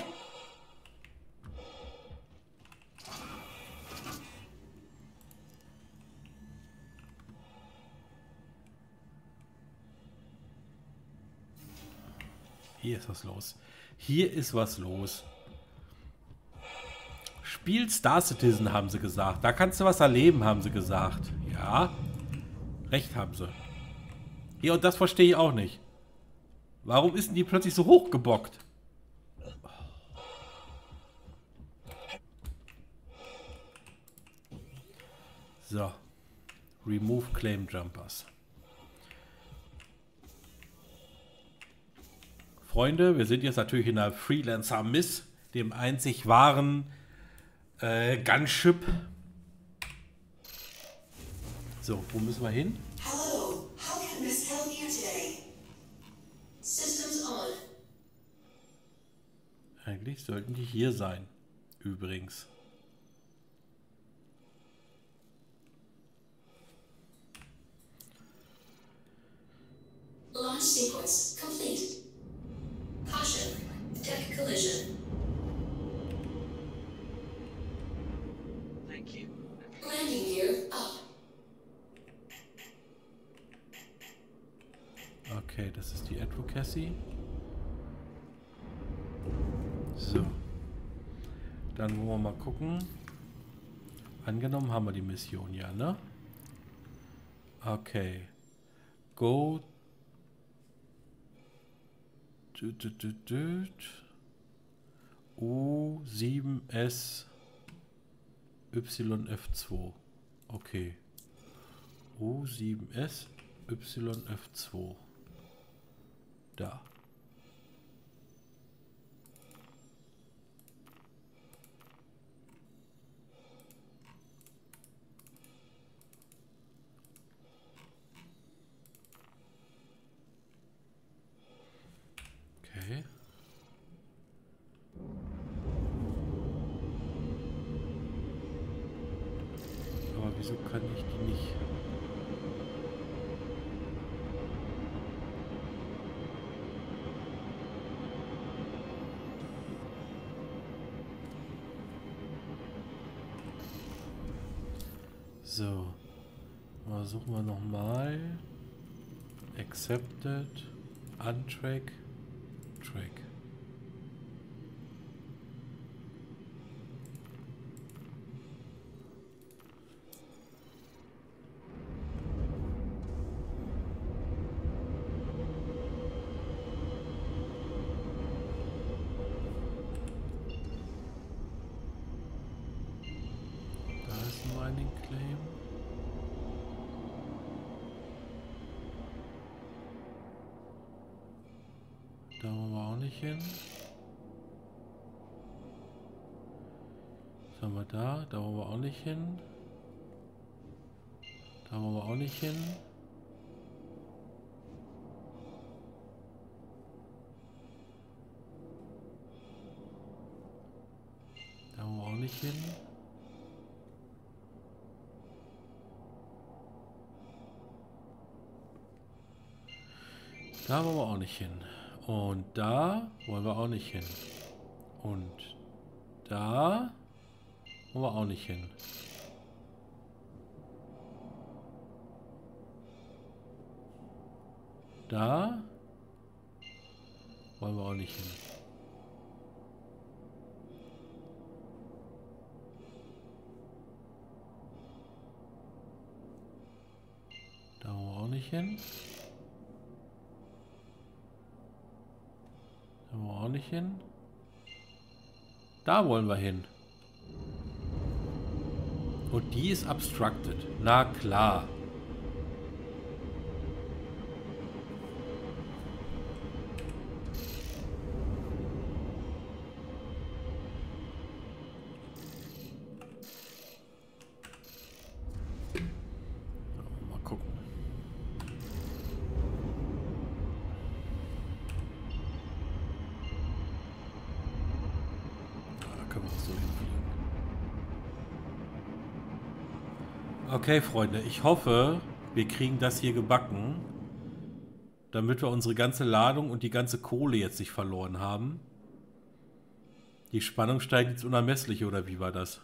Hier ist was los. Hier ist was los. Spiel Star Citizen, haben sie gesagt. Da kannst du was erleben, haben sie gesagt. Ja. Recht haben sie. Hier, und das verstehe ich auch nicht. Warum ist denn die plötzlich so hochgebockt? So. Remove Claim Jumpers. Freunde, wir sind jetzt natürlich in der Freelancer Miss, dem einzig wahren äh, Gunship. So, wo müssen wir hin? Hello, how can Miss help you today? Systems on. Eigentlich sollten die hier sein. Übrigens. Launch sequence complete. Caution, deck collision. Thank you. Landing gear up. Okay, das ist die Advocacy. So. Dann wollen wir mal gucken. Angenommen haben wir die Mission, ja, ne? Okay. Go. U sieben S Y F zwei. Okay. U sieben S Y F zwei. Da. Okay. Aber wieso kann ich die nicht? So. Mal suchen wir nochmal. Accepted. Untrack. Track. Da ist ein Mining Claim. Da wollen wir auch nicht hin. Was haben wir da? Da wollen wir auch nicht hin. Da wollen wir auch nicht hin. Da wollen wir auch nicht hin. Da wollen wir auch nicht hin. Und da wollen wir auch nicht hin. Und da wollen wir auch nicht hin. Da wollen wir auch nicht hin. Da wollen wir auch nicht hin. Da wollen wir auch nicht hin. Da wollen wir hin. Und die ist obstructed. Na klar. Okay, Freunde, ich hoffe, wir kriegen das hier gebacken, damit wir unsere ganze Ladung und die ganze Kohle jetzt nicht verloren haben. Die Spannung steigt ins Unermessliche, oder wie war das?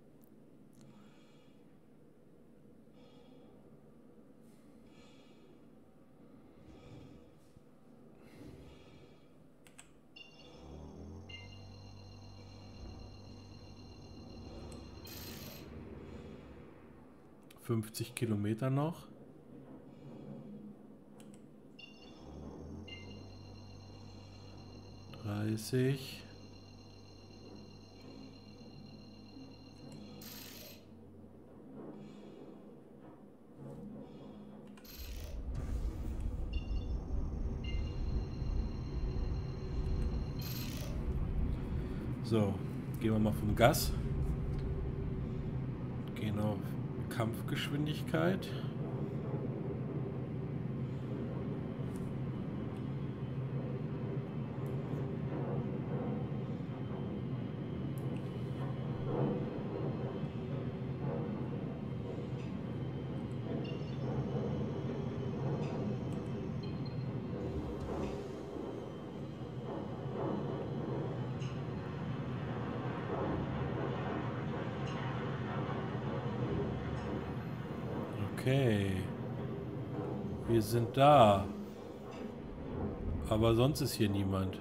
fünfzig Kilometer noch. dreißig. So, gehen wir mal vom Gas. Gehen auf Kampfgeschwindigkeit. Okay. Wir sind da. Aber sonst ist hier niemand.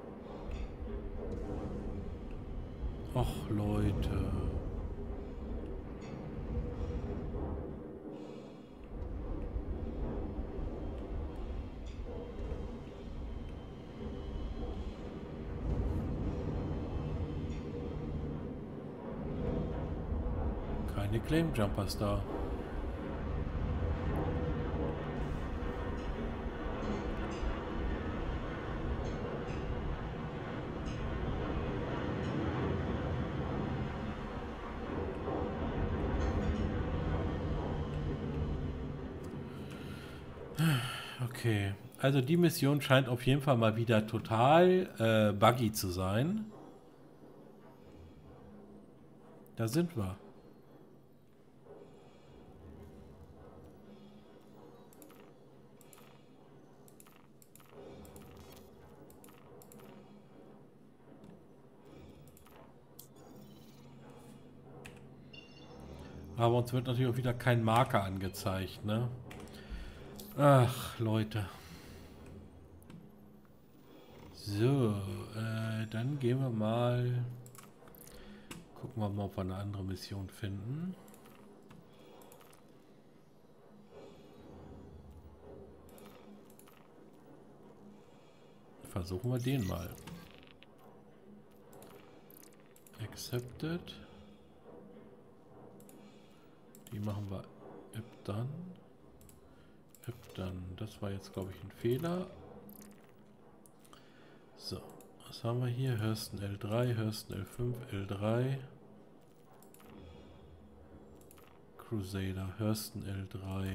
Och, Leute. Keine Claim Jumpers da. Okay, also die Mission scheint auf jeden Fall mal wieder total äh, buggy zu sein. Da sind wir. Aber uns wird natürlich auch wieder kein Marker angezeigt, ne? Ach, Leute. So, äh, dann gehen wir mal... Gucken wir mal, ob wir eine andere Mission finden. Versuchen wir den mal. Accepted. Die machen wir App dann. App dann. Das war jetzt, glaube ich, ein Fehler. So, was haben wir hier? Hurston L drei, Hurston L fünf, L drei. Crusader, Hurston L drei.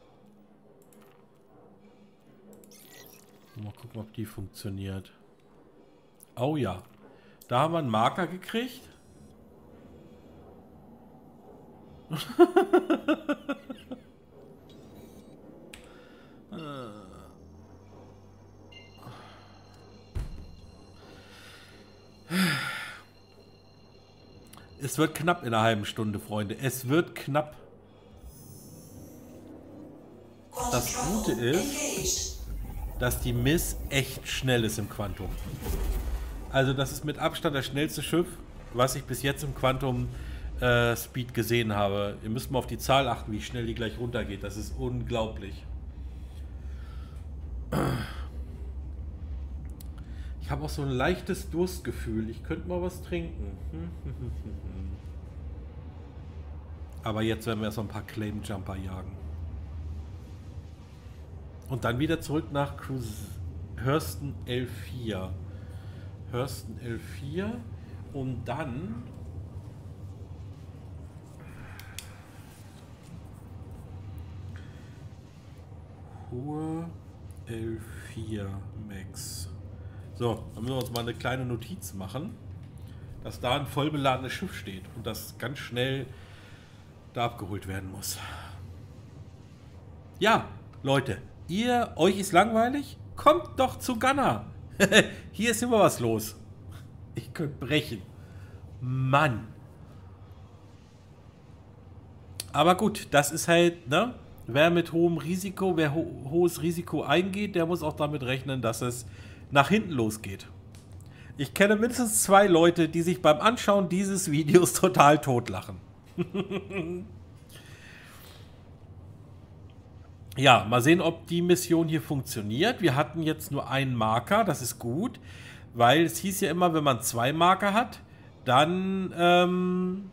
Mal gucken, ob die funktioniert. Oh ja. Da haben wir einen Marker gekriegt. Es wird knapp in einer halben Stunde, Freunde. Es wird knapp. Das Gute ist, dass die Miss echt schnell ist im Quantum. Also das ist mit Abstand das schnellste Schiff, was ich bis jetzt im Quantum äh, Speed gesehen habe. Ihr müsst mal auf die Zahl achten, wie schnell die gleich runtergeht. Das ist unglaublich. Ich habe auch so ein leichtes Durstgefühl. Ich könnte mal was trinken. Aber jetzt werden wir erst mal ein paar Claim Jumper jagen. Und dann wieder zurück nach Cruise Hurston L vier. Hurston L vier. Und dann... Hur L vier Max. So, dann müssen wir uns mal eine kleine Notiz machen, dass da ein voll beladenes Schiff steht und das ganz schnell da abgeholt werden muss. Ja, Leute, ihr, euch ist langweilig? Kommt doch zu Gunnar. Hier ist immer was los. Ich könnte brechen. Mann. Aber gut, das ist halt, ne? Wer mit hohem Risiko, wer ho hohes Risiko eingeht, der muss auch damit rechnen, dass es nach hinten losgeht. Ich kenne mindestens zwei Leute, die sich beim Anschauen dieses Videos total totlachen. Ja, mal sehen, ob die Mission hier funktioniert. Wir hatten jetzt nur einen Marker, das ist gut, weil es hieß ja immer, wenn man zwei Marker hat, dann ähm,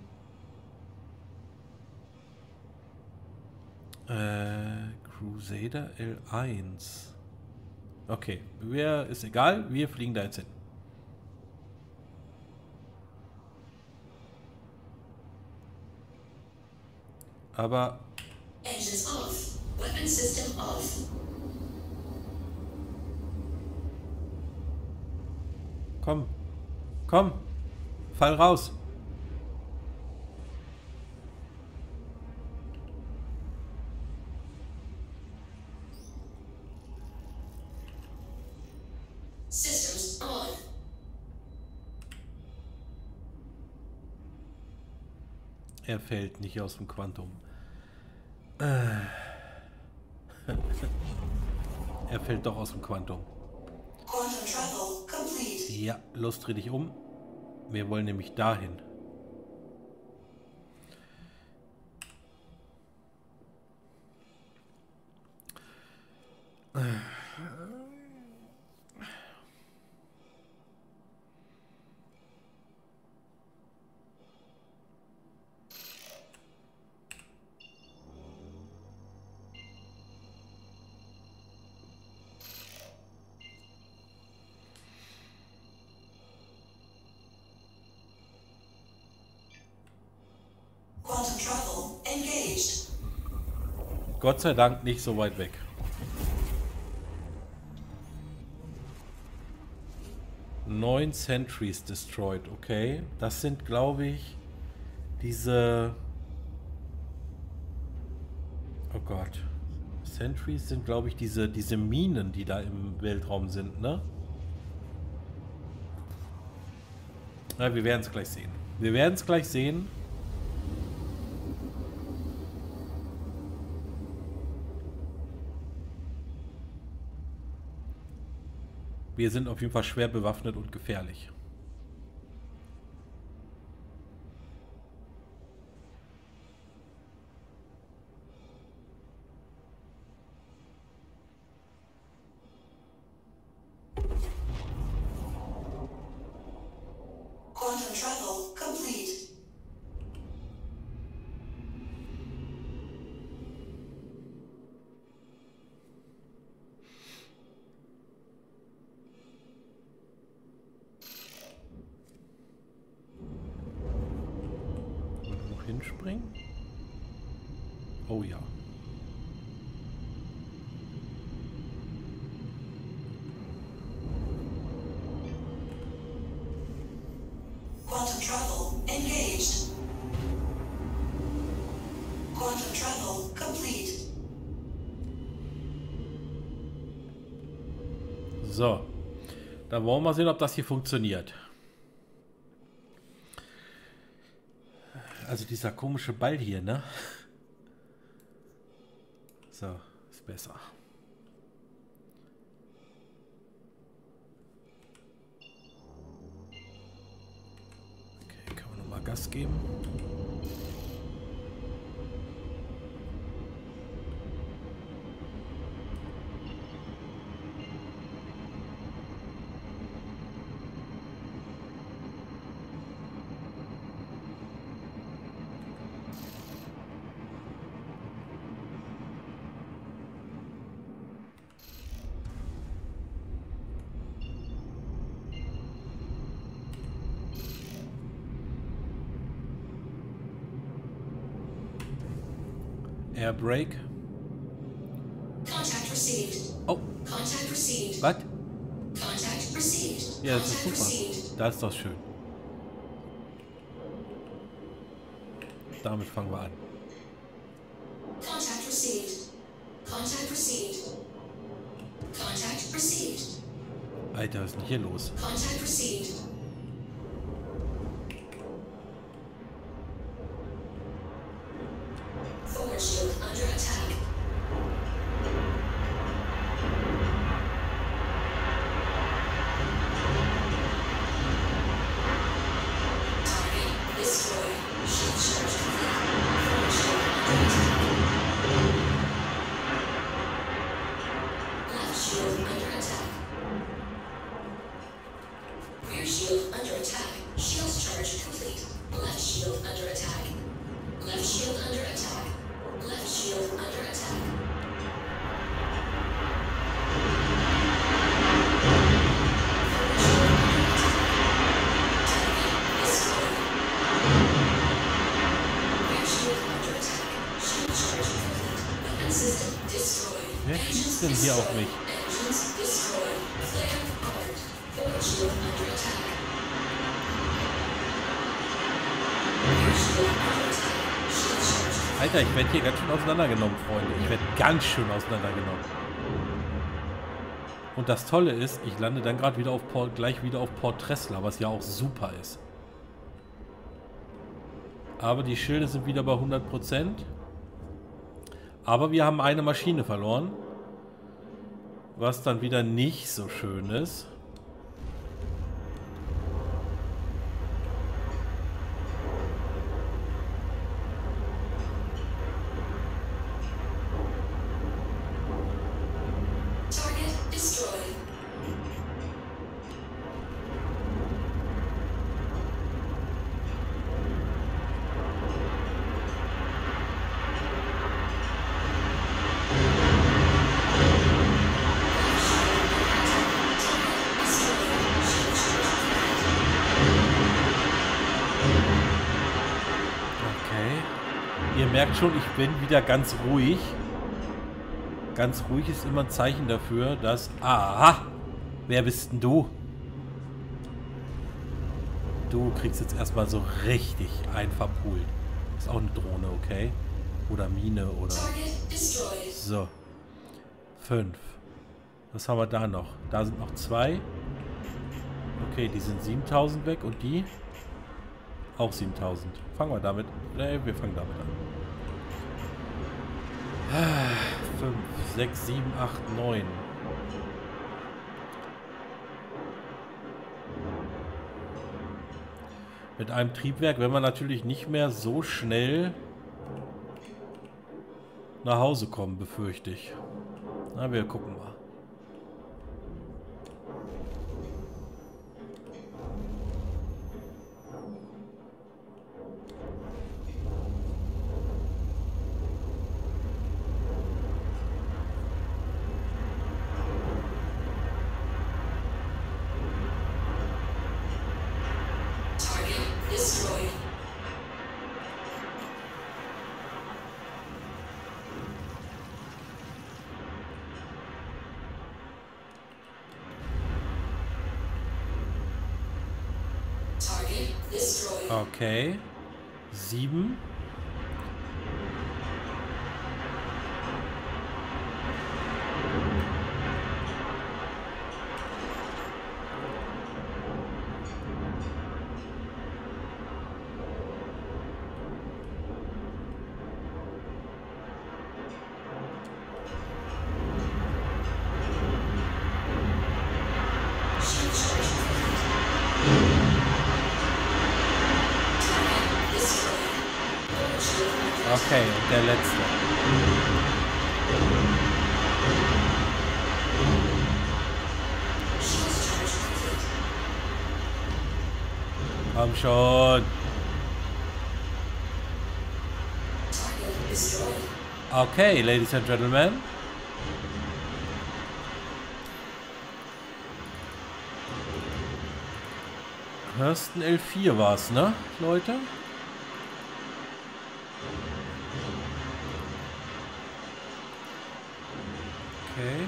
äh, Crusader L eins. Okay, wer ist egal, wir fliegen da jetzt hin. Aber Engines off. Weapon system off. komm, komm, fall raus. Systems on. Er fällt nicht aus dem Quantum. Er fällt doch aus dem Quantum. Quantum travel complete. Ja, los, dreh dich um. Wir wollen nämlich dahin. Quantum travel engaged. Gott sei Dank nicht so weit weg. Neun Sentries destroyed, okay. Das sind, glaube ich, diese... Oh Gott. Sentries sind, glaube ich, diese, diese Minen, die da im Weltraum sind, ne? Na, wir werden es gleich sehen. Wir werden es gleich sehen. Wir sind auf jeden Fall schwer bewaffnet und gefährlich. Quantum travel complete. Wollen wir noch hinspringen? Oh ja. Quantum travel engaged. Quantum travel complete. So. Dann wollen wir mal sehen, ob das hier funktioniert. Also dieser komische Ball hier, ne? So, ist besser. Okay, können wir nochmal Gas geben. Air Brake. Contact received. Oh, Contact received. was? Contact received. Ja, das ist Contact super. received. Das ist doch schön. Damit fangen wir an. received. Contact received. Contact received. Alter, was ist denn hier los? Contact received. Forward shield under attack. Target destroyed. Shield charge complete. Forward shield under attack. Left shield under attack. Rear shield under attack. Shield charge complete. Left shield under attack. Left shield under attack. Left shield under attack. Wer schießt denn hier auf mich? Alter, ich werde hier ganz schön auseinandergenommen, Freunde. Ich werde ganz schön auseinandergenommen. Und das Tolle ist, ich lande dann gerade wieder auf Port, gleich wieder auf Port Tressler, was ja auch super ist. Aber die Schilde sind wieder bei hundert Prozent. Aber wir haben eine Maschine verloren. Was dann wieder nicht so schön ist. Target destroyed. Ihr merkt schon, ich bin wieder ganz ruhig. Ganz ruhig ist immer ein Zeichen dafür, dass... Aha! Wer bist denn du? Du kriegst jetzt erstmal so richtig ein verpult. Ist auch eine Drohne, okay? Oder Mine oder... So. Fünf. Was haben wir da noch? Da sind noch zwei. Okay, die sind siebentausend weg und die... Auch siebentausend. Fangen wir damit. Ne, wir fangen damit an. fünf, sechs, sieben, acht, neun. Mit einem Triebwerk werden wir natürlich nicht mehr so schnell nach Hause kommen, befürchte ich. Na, wir gucken mal. Destroyed. Target destroyed. Okay. Sieben. Okay, und der letzte. Komm schon. Okay, Ladies and Gentlemen. Hurston L vier war es, ne, Leute? Okay.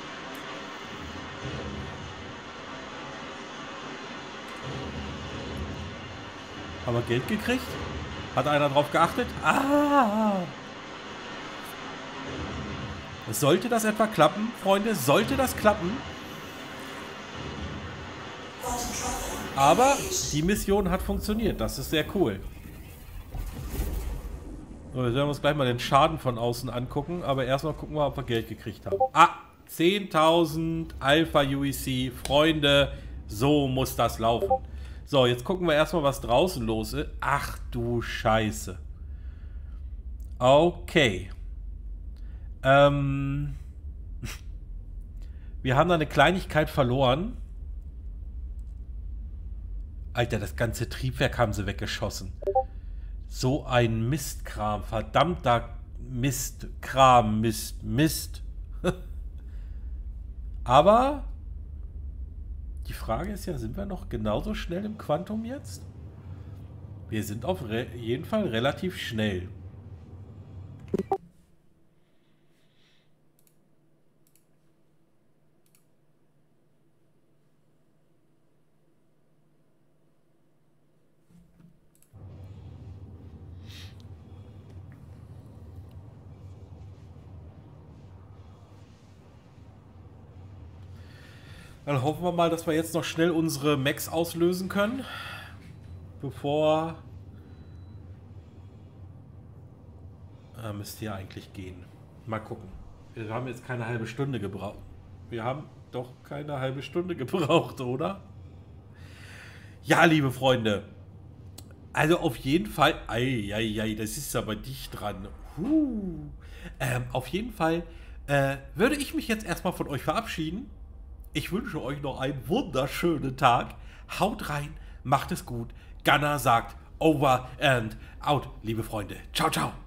Haben wir Geld gekriegt? Hat einer drauf geachtet? Ah! Sollte das etwa klappen, Freunde? Sollte das klappen? Aber die Mission hat funktioniert. Das ist sehr cool. So, jetzt werden wir uns gleich mal den Schaden von außen angucken. Aber erstmal gucken wir, ob wir Geld gekriegt haben. Ah, zehntausend Alpha U E C. Freunde, so muss das laufen. So, jetzt gucken wir erstmal, was draußen los ist. Ach du Scheiße. Okay. Ähm... Wir haben da eine Kleinigkeit verloren. Alter, das ganze Triebwerk haben sie weggeschossen. So ein Mistkram. Verdammter Mistkram. Mist. Mist. Aber die Frage ist ja, sind wir noch genauso schnell im Quantum jetzt? Wir sind auf jeden Fall relativ schnell. Dann hoffen wir mal, dass wir jetzt noch schnell unsere Mechs auslösen können. Bevor... Ah, müsste ja eigentlich gehen. Mal gucken. Wir haben jetzt keine halbe Stunde gebraucht. Wir haben doch keine halbe Stunde gebraucht, oder? Ja, liebe Freunde. Also auf jeden Fall... Eieiei, das ist aber dicht dran. Huh. Ähm, auf jeden Fall äh, würde ich mich jetzt erstmal von euch verabschieden. Ich wünsche euch noch einen wunderschönen Tag. Haut rein, macht es gut. Gunner sagt over and out, liebe Freunde. Ciao, ciao.